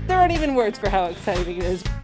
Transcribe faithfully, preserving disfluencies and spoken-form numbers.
there aren't even words for how exciting it is.